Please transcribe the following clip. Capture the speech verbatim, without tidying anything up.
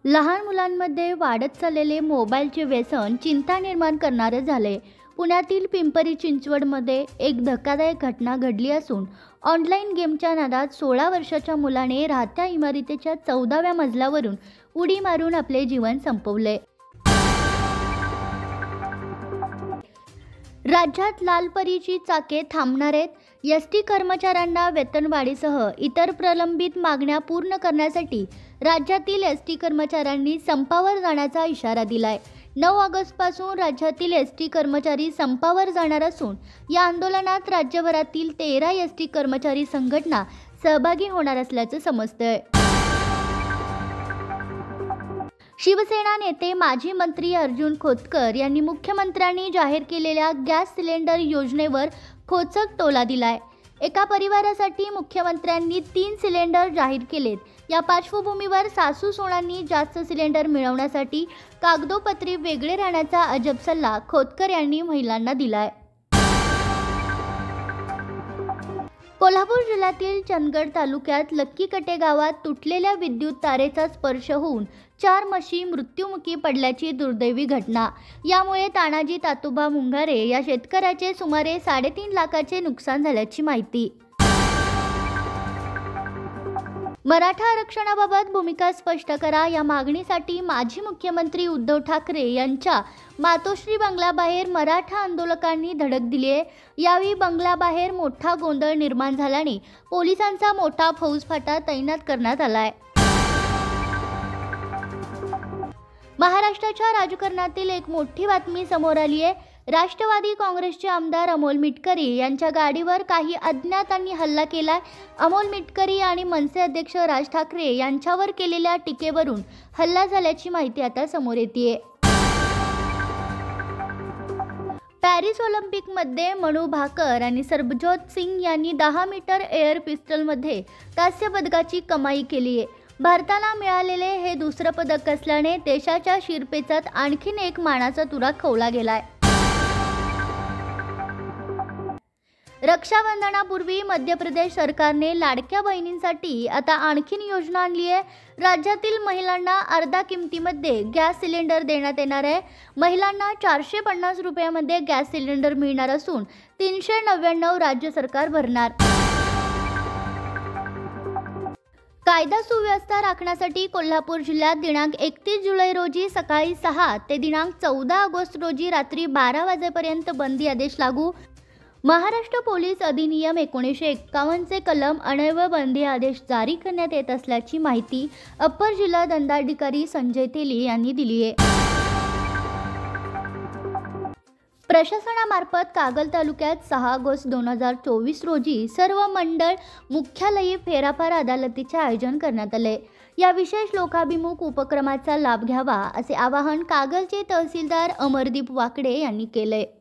लहान मुलांमध्ये वाढत चाललेले मोबाईलचे व्यसन चिंता निर्माण करणारे झाले। पुण्यातील पिंपरी चिंचवडमध्ये एक धक्कादायक घटना घडली असून ऑनलाईन गेमच्या नादात सोळा वर्षाच्या मुलाने राहत्या इमारतीच्या चौदाव्या मजल्यावरून उडी मारून आपले जीवन संपवले। राज्यात लालपरीची चाके थांबणार आहेत। एस टी कर्मचाऱ्यांना वेतनवाढीसह इतर प्रलंबित मागण्या पूर्ण करण्यासाठी राज्यातील एस टी कर्मचाऱ्यांनी संपावर जाण्याचा इशारा दिलाय। नऊ ऑगस्ट पासून राज्यातील एस टी कर्मचारी संपावर जाणार असून या आंदोलनात राज्यभरातील तेरा एस टी कर्मचारी संघटना सहभागी होणार असल्याचं समजतंय। शिवसेना नेते माजी मंत्री अर्जुन खोतकर यांनी मुख्यमंत्र्यांनी जाहीर केलेल्या गॅस सिलेंडर योजनेवर खोचक टोला दिलाय। एका परिवारासाठी मुख्यमंत्र्यांनी तीन सिलेंडर जाहीर केलेत। या पार्श्वभूमीवर सासू सोनांनी जास्त सिलेंडर मिळवण्यासाठी कागदोपत्री वेगळे राहण्याचा अजब सल्ला खोतकर यांनी महिलांना दिलाय। कोल्हापूर जिल्ह्यातील चंदगड तालुक्यात लक्कीकटे गावात तुटलेल्या विद्युत तारेचा स्पर्श होऊन चार म्हशी मृत्युमुखी पडल्याची दुर्दैवी घटना। यामुळे तानाजी तातोबा मुंगारे या शेतकऱ्याचे सुमारे साडेतीन लाखाचे नुकसान झाल्याची माहिती। मराठा आरक्षणाबाबत भूमिका स्पष्ट करा या मागणीसाठी माजी मुख्यमंत्री उद्धव ठाकरे यांच्या मातोश्री बंगल्याबाहेर मराठा आंदोलकांनी धडक दिली आहे। यावेळी बंगल्याबाहेर मोठा गोंधळ निर्माण झाल्याने पोलिसांचा मोठा फौजफाटा तैनात करण्यात आलाय। महाराष्ट्राच्या राजकारणातील एक मोठी बातमी समोर आली आहे। राष्ट्रवादी काँग्रेसचे आमदार अमोल मिटकरी यांच्या गाडीवर काही अज्ञातांनी हल्ला केलाय। अमोल मिटकरी आणि मनसे अध्यक्ष राज ठाकरे यांच्यावर केलेल्या टीकेवरून हल्ला झाल्याची माहिती आता समोर येतेय। पॅरिस ऑलिम्पिकमध्ये मनू भाकर आणि सरबजोत सिंग यांनी दहा मीटर एअर पिस्टलमध्ये कांस्य पदकाची कमाई केली आहे। भारताला मिळालेले हे दुसरं पदक असल्याने देशाच्या शिरपेचात आणखीन एक मानाचा तुरा खवला गेलाय। रक्षाबंधनापूर्वी मध्य प्रदेश सरकारने लाडक्या बहिणींसाठी आता आणखीन योजना आणली आहे। राज्यातील महिलांना अर्धा किमतीमध्ये गॅस सिलेंडर देण्यात येणार आहे। महिलांना चारशे पन्नास रुपयामध्ये गॅस सिलेंडर मिळणार असून तीनशे नव्याण्णव राज्य सरकार भरणार। कायदा सुव्यवस्था राखण्यासाठी कोल्हापूर जिल्ह्यात दिनांक एकतीस जुलै रोजी सकाळी सहा ते दिनांक चौदा ऑगस्ट रोजी रात्री बारा वाजेपर्यंत बंदी आदेश लागू। महाराष्ट्र पोलीस अधिनियम एकोणीसशे एक्कावन्नचे कलम अन्वये बंदी आदेश जारी करण्यात येत असल्याची माहिती अप्पर जिल्हा दंडाधिकारी संजय तेली यांनी दिली आहे। प्रशासनामार्फत कागल तालुक्यात सहा ऑगस्ट दोन हजार चोवीस रोजी सर्व मंडळ मुख्यालयी फेराफार अदालतीचे आयोजन करण्यात आले। या विशेष लोकाभिमुख उपक्रमाचा लाभ घ्यावा असे आवाहन कागलचे तहसीलदार अमरदीप वाकडे यांनी केले।